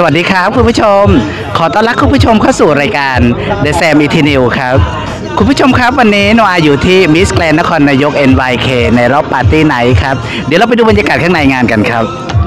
วัสดีครับคุณผู้ชมขอต้อนรับคุณผู้ชมเข้าสู่รายการ The Sam ET New ครับคุณผู้ชมครับวันนี้โนอาอยู่ที่มิสแกรนด์นครนายก NYK ในรอบปาร์ตี้ไนท์ครับเดี๋ยวเราไปดูบรรยากาศข้างในงานกันครับ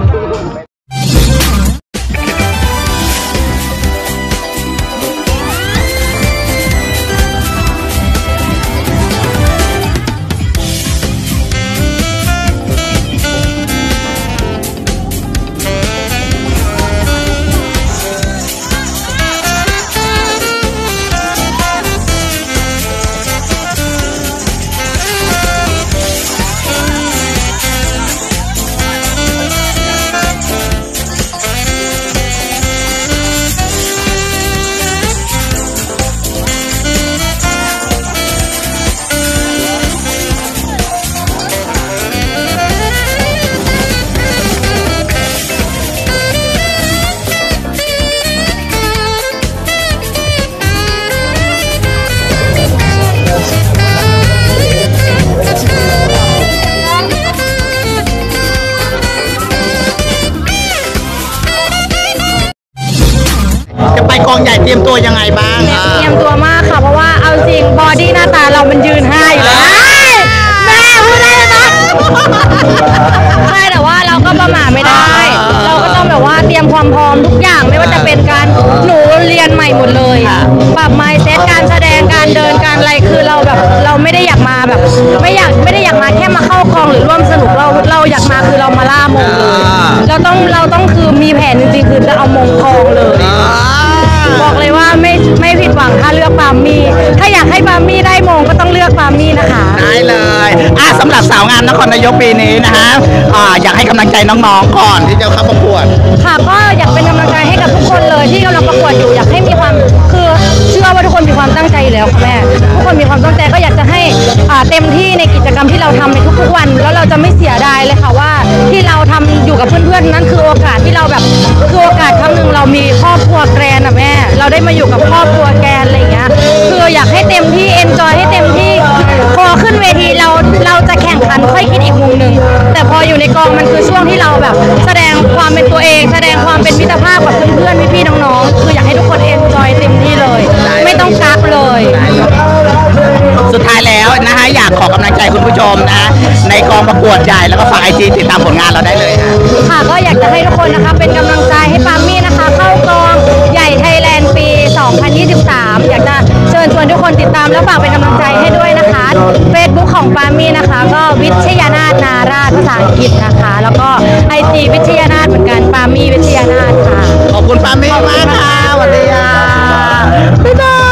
จะไปกองใหญ่เตรียมตัวยังไงบ้างเตรียมตัวมากค่ะเพราะว่าเอาจริงบอดี้หน้าตาเรามันยืนให้อยู่แล้วแม่พูดได้แล้วนะใช่แต่ว่าเราก็ประมาทไม่ได้เราก็ต้องแบบว่าเตรียมความพร้อมทุกอย่างไม่ว่าจะเป็นการหนูเรียนใหม่หมดเลยปรับ mindset การแสดงการเดินการอะไรคือเราแบบเราไม่ได้อยากมาแบบไม่ได้อยากมาแค่มาเข้ากองหรือร่วมสนุกเราอยากมาคือเรามาล่ามงเลยเราต้องคือมีแผนจริงๆคือจะเอามงทองเลยบอกเลยว่าไม่ผิดหวังถ้าเลือกปามี่ถ้าอยากให้ปามี่ได้มงก็ต้องเลือกปามี่นะคะได้เลยสำหรับสาวงามนครนายกปีนี้นะฮะอยากให้กำลังใจน้องๆก่อนที่จะเข้าประกวดค่ะก็อยากเป็นกำลังใจให้กับทุกคนเลยที่กำลังประกวดอยู่อยากให้มีความคือเชื่อว่าทุกคนมีความตั้งใจอยู่แล้วค่ะแม่ทุกคนมีความตั้งใจก็อยากจะให้เต็มที่ในกิจกรรมที่เราทำในทุกๆวันแล้วเราจะไม่เสียดายเลยค่ะว่าที่เราทำอยู่กับเพื่อนๆนั่นคือโอกาสที่เราแบบคือโอกาสครั้งหนึ่งเรามีครอบครัวแกรนนะแม่เราได้มาอยู่กับครอบครัวแกนอะไรเงี้ยคืออยากให้เต็มที่เอนจอยให้เต็มที่พอขึ้นเวทีเราจะแข่งขันค่อยคิดอีกมุมหนึ่งแต่พออยู่ในกองมันคือช่วงที่เราแบบแสดงความเป็นตัวเองแสดงความเป็นมิตรภาพกับเพื่อนๆพี่ๆน้องๆคืออยากให้ทุกคนเอนจอยเต็มที่เลยไม่ต้องกักเลยสุดท้ายแล้วนะฮะอยากขอกำลังใจคุณผู้ชมนะในกองประกวดใหญ่แล้วก็ฝากIGติดตามผลงานเราได้เลยค่ะก็อยากจะให้ทุกคนนะคะเป็นกำลังใจให้ปามี่นะคะเข้ากองใหญ่ไทยแลนด์ปี 2023 อยากจะเชิญชวนทุกคนติดตามแล้วฝากเป็นกำลังใจให้ด้วยนะคะ Facebook ของปามี่นะคะก็วิทยานาถนาราชภาษาอังกฤษนะคะแล้วก็ IG วิทยานาถเหมือนกันปามี่วิทยานาถค่ะขอบคุณปามี่มากค่ะสวัสดีค่ะบ๊ายบาย